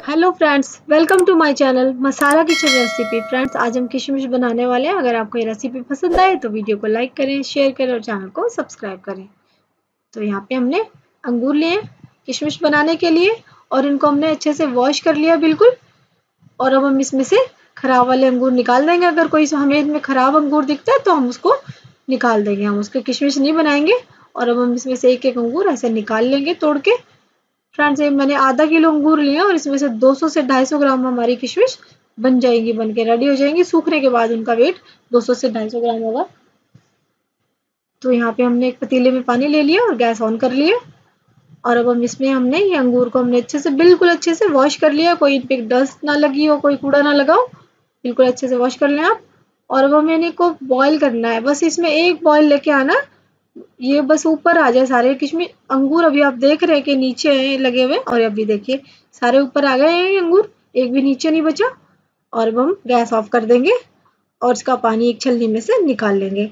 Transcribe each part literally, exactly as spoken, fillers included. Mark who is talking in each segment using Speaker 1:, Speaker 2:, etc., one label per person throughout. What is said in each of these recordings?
Speaker 1: Hello friends, welcome to my channel masala kitchen recipe. Friends, आज हम किशमिश बनाने वाले हैं। अगर आपको ये रेसिपी पसंद आए तो वीडियो को लाइक करें, शेयर करें और चैनल को सब्सक्राइब करें। तो यहाँ पे हमने अंगूर लिए किशमिश बनाने के लिए और इनको हमने अच्छे से वॉश कर लिया बिल्कुल। और अब हम इसमें से खराब वाले अंगूर निकाल देंगे। अगर कोई हमें इनमें खराब अंगूर दिखता है तो हम उसको निकाल देंगे, हम उसके किशमिश नहीं बनाएंगे। और अब हम इसमें से एक एक अंगूर ऐसे निकाल लेंगे तोड़ के। फ्रेंड्स, ये मैंने आधा किलो अंगूर लिए और इसमें से दो सौ से ढाई सौ ग्राम हमारी किशमिश बन जाएंगी, बन के रेडी हो जाएंगी। सूखने के बाद उनका वेट दो सौ से ढाई सौ ग्राम होगा। तो यहाँ पे हमने एक पतीले में पानी ले लिया और गैस ऑन कर लिया। और अब हम इसमें हमने ये अंगूर को हमने अच्छे से बिल्कुल अच्छे से वॉश कर लिया। कोई इन पे डस्ट ना लगी हो, कोई कूड़ा ना लगाओ, बिल्कुल अच्छे से वॉश कर लें आप। और अब हमें इनको बॉईल करना है। बस इसमें एक बॉईल लेके आना, ये बस ऊपर आ जाए सारे किशमिश अंगूर। अभी आप देख रहे हैं कि नीचे हैं लगे हुए, और अभी देखिए सारे ऊपर आ गए हैं अंगूर, एक भी नीचे नहीं बचा। और अब हम गैस ऑफ कर देंगे और इसका पानी एक छलनी में से निकाल लेंगे।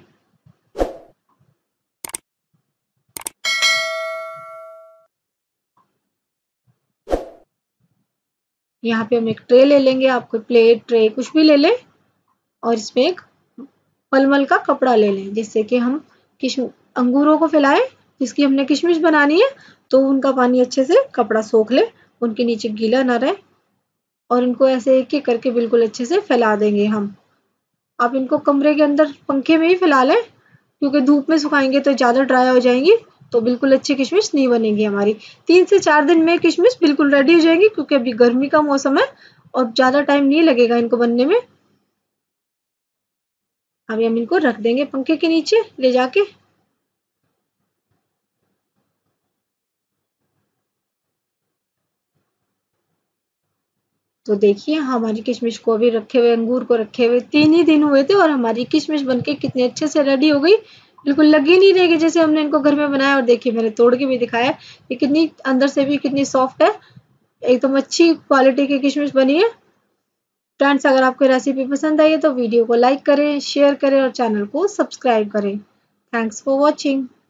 Speaker 1: यहाँ पे हम एक ट्रे ले लेंगे, आप कोई प्लेट ट्रे कुछ भी ले लें। और इसमें एक पलमल का कपड़ा ले लें, जिससे कि हम किश अंगूरों को फैलाएं। जिसकी हमने किशमिश बनानी है तो उनका पानी अच्छे से कपड़ा सोख ले, उनके नीचे गीला ना रहे। और इनको ऐसे एक एक करके बिल्कुल अच्छे से फैला देंगे हम। आप इनको कमरे के अंदर पंखे में ही फैला लें, क्योंकि धूप में सुखाएंगे तो ज़्यादा ड्राई हो जाएंगी, तो बिल्कुल अच्छी किशमिश नहीं बनेगी हमारी। तीन से चार दिन में किशमिश बिल्कुल रेडी हो जाएंगी, क्योंकि अभी गर्मी का मौसम है और ज़्यादा टाइम नहीं लगेगा इनको बनने में। अभी हम इनको रख देंगे पंखे के नीचे ले जाके। तो देखिए हमारी किशमिश को अभी रखे हुए अंगूर को रखे हुए तीन ही दिन हुए थे और हमारी किशमिश बनके कितने अच्छे से रेडी हो गई। बिल्कुल लगी नहीं रहेगी जैसे हमने इनको घर में बनाया। और देखिए मैंने तोड़ के भी दिखाया कि कितनी अंदर से भी कितनी सॉफ्ट है, एकदम अच्छी क्वालिटी की किशमिश बनी है। फ्रेंड्स, अगर आपको रेसिपी पसंद आई है तो वीडियो को लाइक करें, शेयर करें और चैनल को सब्सक्राइब करें। Thanks for watching.